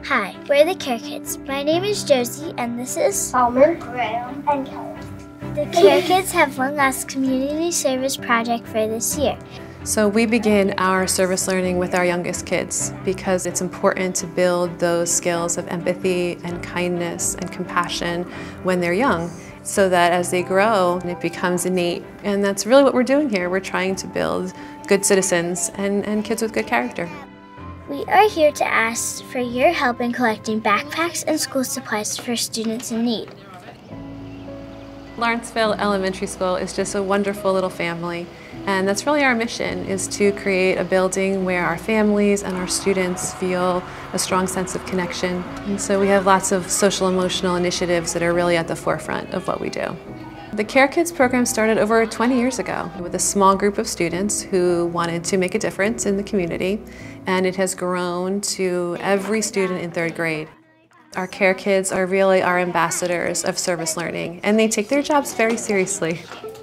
Hi, we're the Care Kids. My name is Josie, and this is Salman, Graham, and Kelly. The Care Kids have one last community service project for this year. So we begin our service learning with our youngest kids because it's important to build those skills of empathy and kindness and compassion when they're young, so that as they grow, it becomes innate. And that's really what we're doing here. We're trying to build good citizens and kids with good character. We are here to ask for your help in collecting backpacks and school supplies for students in need. Lawrenceville Elementary School is just a wonderful little family, and that's really our mission, is to create a building where our families and our students feel a strong sense of connection. And so we have lots of social emotional initiatives that are really at the forefront of what we do. The Care Kids program started over 20 years ago with a small group of students who wanted to make a difference in the community, and it has grown to every student in 3rd grade. Our Care Kids are really our ambassadors of service learning, and they take their jobs very seriously.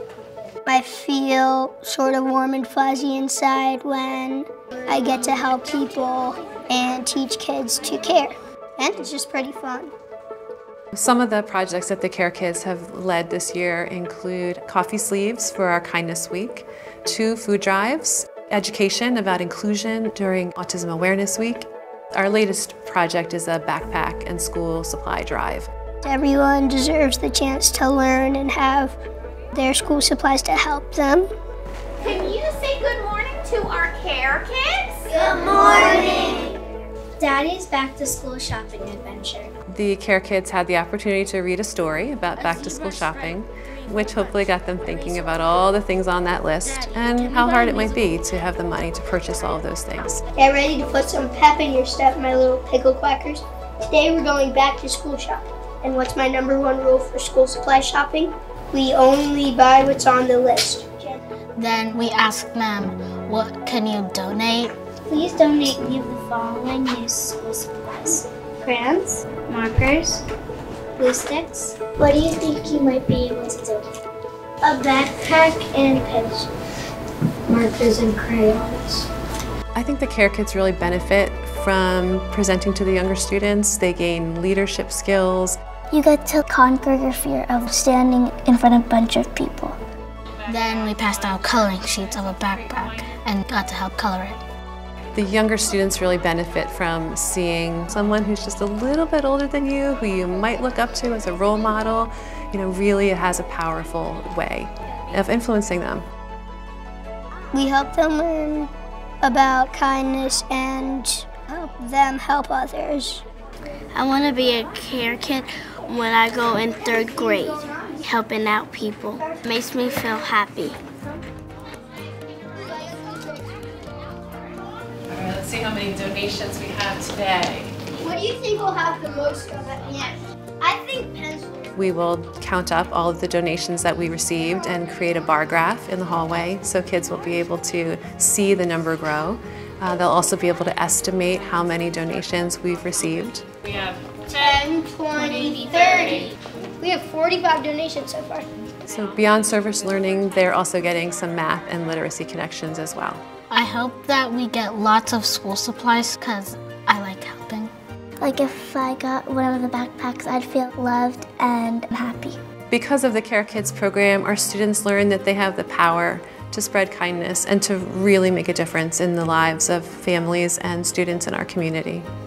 I feel sort of warm and fuzzy inside when I get to help people and teach kids to care, and it's just pretty fun. Some of the projects that the Care Kids have led this year include coffee sleeves for our Kindness Week, 2 food drives, education about inclusion during Autism Awareness Week. Our latest project is a backpack and school supply drive. Everyone deserves the chance to learn and have their school supplies to help them. Can you say good morning to our Care Kids? Good morning! Daddy's back-to-school shopping adventure. The Care Kids had the opportunity to read a story about back-to-school shopping, which hopefully got them thinking about all the things on that list and how hard it might be to have the money to purchase all of those things. Get ready to put some pep in your step, my little pickle quackers. Today we're going back to school shopping. And what's my #1 rule for school supply shopping? We only buy what's on the list. Then we ask them, what can you donate? Please donate any of the following used school supplies: crayons, markers, glue sticks. What do you think you might be able to donate? A backpack and pencils, markers and crayons. I think the Care Kids really benefit from presenting to the younger students. They gain leadership skills. You get to conquer your fear of standing in front of a bunch of people. Then we passed out coloring sheets of a backpack and got to help color it. The younger students really benefit from seeing someone who's just a little bit older than you, who you might look up to as a role model. Really has a powerful way of influencing them. We help them learn about kindness and help them help others. I want to be a Care Kid when I go in 3rd grade, helping out people. It makes me feel happy. Let's see how many donations we have today. What do you think we'll have the most of at the end? I think pencils. We will count up all of the donations that we received and create a bar graph in the hallway so kids will be able to see the number grow. They'll also be able to estimate how many donations we've received. We have 10, 20, 30. We have 45 donations so far. So beyond service learning, they're also getting some math and literacy connections as well. I hope that we get lots of school supplies because I like helping. Like if I got one of the backpacks, I'd feel loved and happy. Because of the Care Kids program, our students learn that they have the power to spread kindness and to really make a difference in the lives of families and students in our community.